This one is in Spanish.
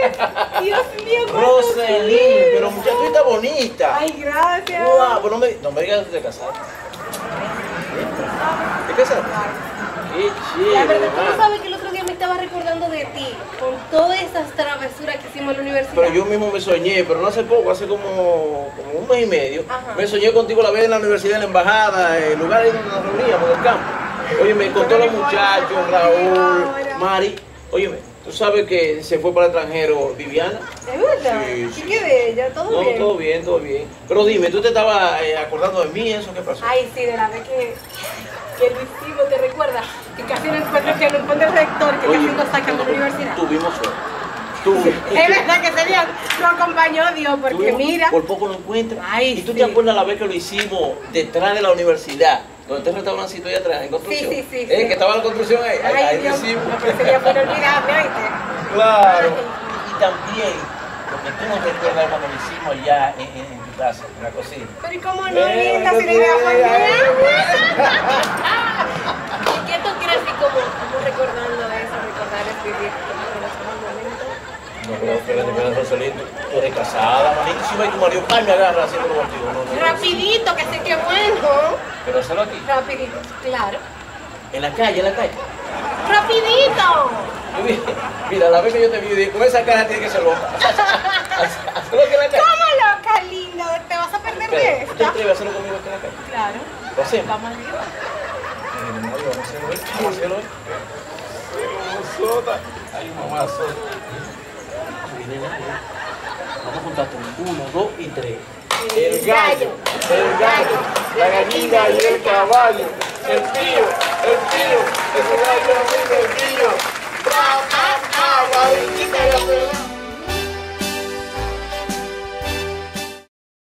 Dios mío, Roselyn, pero muchachita bonita. Ay, gracias. Wow, pero no me digas que te casaste. ¿Te casaste? Qué chévere. La verdad, tú no man. sabes que el otro día me estaba recordando de ti, con todas esas travesuras que hicimos en la universidad. Pero yo mismo me soñé, pero no hace poco, hace como un mes y medio, Ajá. me soñé contigo la vez en la universidad, en la embajada, el lugar ahí donde nos reuníamos, del campo. Óyeme, con todos los muchachos, Raúl, Mari. Óyeme, tú sabes que se fue para el extranjero Viviana. ¿Es verdad? Sí, ¿Y sí. qué de ella? ¿Todo No, bien? todo bien, todo bien. Pero dime, ¿tú te estabas acordando de mí, eso qué pasó? Ay, sí, de la vez que lo hicimos, ¿te recuerdas? Que casi no encuentro que no encuentro el rector, que casi nos sacan de la universidad. Tuvimos suerte. Es verdad que ese día nos acompañó Dios, porque Tuvimos- mira. Por poco no encuentras. Ay, ¿Y tú sí. te acuerdas la vez que lo hicimos detrás de la universidad? Donde está el restaurancito ahí atrás, en construcción. Sí, sí, sí, Que sí. estaba la construcción ahí. Ay, Ahí lo Dios, hicimos. no, pero ese día fue inolvidable, ¿oíste? Claro. Y también, lo que tú no recuerdas cuando lo hicimos allá en tu casa, en la cocina. Pero ¿y cómo no, linda? Si la idea fue mía. ¿Y qué tú crees que como recordando eso, recordar es vivir con los momentos? No, pero espérate, Roselyn, tú eres casada, manito. Si va y tu marido, ay, me agarra haciendo los contigo. No. Rapidito, que sé que bueno. Pero hazlo aquí. Rapidito, claro. En la calle, en la calle. ¡Rapidito! Yo dije, mira, la vez que yo te vi, dije, con esa cara tiene que ser loca. Hazlo aquí en la calle. ¿Cómo loca, linda? ¿Te vas a perder de Espera, ¿tú te esta? atreves a hacerlo conmigo aquí en la calle? Claro. ¿Lo hacemos? Vamos arriba. Vamos a hacerlo hoy. Vamos a hacerlo hoy. Ay, mamá, vamos a contar con 1, 2 y 3. El gallo, la gallina y el caballo, el tío, ese gallo, el tío.